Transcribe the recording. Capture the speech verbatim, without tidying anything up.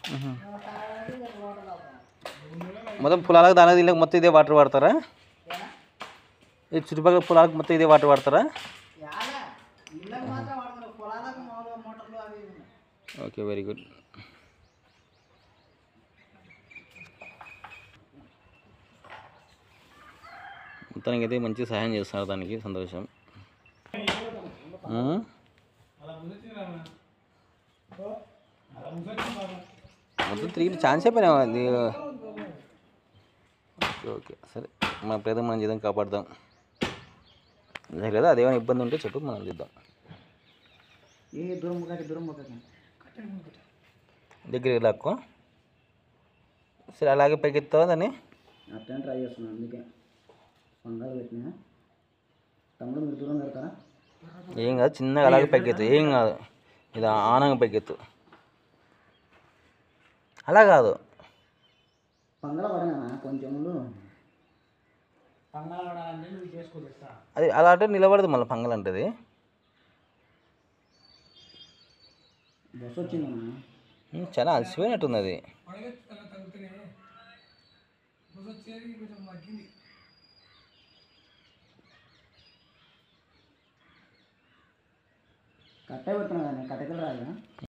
మొత్తం పొలాలకు దాని దీనికి మొత్తం ఇదే వాటర్ వాడతారా? ఈ చుట్టుపక్కల పొలాలకు మొత్తం ఇదే వాటర్ వాడతారా? Okay, very good. మొత్తానికి అయితే మంచి సహాయం చేస్తున్నారు, దానికి సంతోషం. మొత్తం తిరిగి ఛాన్స్ అయిపోయినా అది. ఓకే ఓకే సరే, మన ప్రయత్నం మనం చేద్దాం, కాపాడుదాం లేదా అదేమైనా ఇబ్బంది ఉంటే చెప్పు, మనం చేద్దాం. దగ్గరికి లాక్కో. సరే, అలాగే పైకెత్తావా దాన్ని? అట్లా ట్రై చేస్తున్నాను, అందుకే పంగారు పెట్టినా. తమ్ముడు మీరు దూరం పెడతారా? ఏం కాదు, చిన్నగా అలాగే పైకెత్తు, ఏం కాదు. ఇది ఆనంగా పైకెత్తు, అలా కాదు. పంగల పడినా కొంచెం అది అలా అంటే నిలబడదు, మళ్ళీ పంగల్ అంటది. బస్సు వచ్చిందన్నా, చాలా అలసిపోయినట్టుంది అది. కట్ట పెడుతున్నా కానీ కట్టెలు రాదా?